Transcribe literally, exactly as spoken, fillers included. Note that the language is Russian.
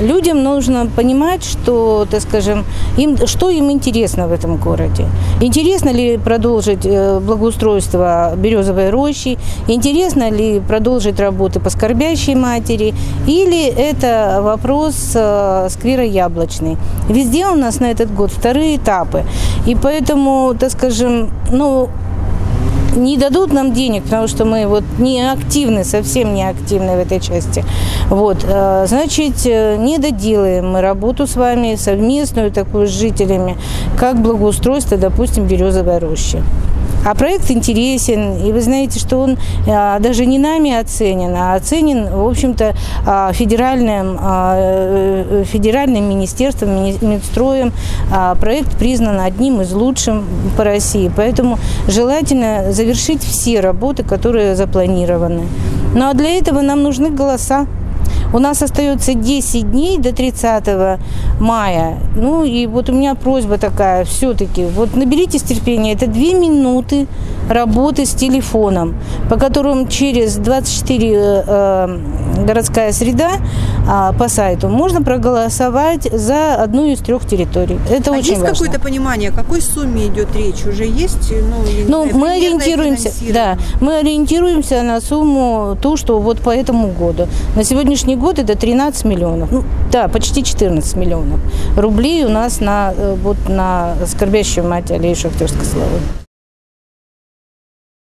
Людям нужно понимать, что, так скажем, им, что им интересно в этом городе. Интересно ли продолжить благоустройство Березовой рощи, интересно ли продолжить работы по скорбящей матери, или это вопрос сквера Яблочный. Везде у нас на этот год вторые этапы. И поэтому, так скажем, ну, не дадут нам денег, потому что мы вот не активны, совсем не активны в этой части. Вот, значит, не доделаем мы работу с вами совместную такую с жителями, как благоустройство, допустим, Березовой рощи. А проект интересен, и вы знаете, что он а, даже не нами оценен, а оценен, в общем-то, а, федеральным, а, федеральным министерством, Минстроем. А, проект признан одним из лучших по России, поэтому желательно завершить все работы, которые запланированы. Ну а для этого нам нужны голоса. У нас остается десять дней до тридцатого мая. Ну и вот у меня просьба такая, все-таки, вот наберитесь терпения, это две минуты работы с телефоном, по которым через двадцать четыре э, городская среда э, по сайту можно проголосовать за одну из трех территорий. Это а очень есть важно. Какое-то понимание, о какой сумме идет речь? Уже есть? Ну, ну знаю, мы ориентируемся, да, мы ориентируемся на сумму ту, что вот по этому году. На сегодняшний год это тринадцать миллионов, ну, да, почти четырнадцать миллионов рублей у нас на, вот, на скорбящую мать Аллею Шахтерской славы.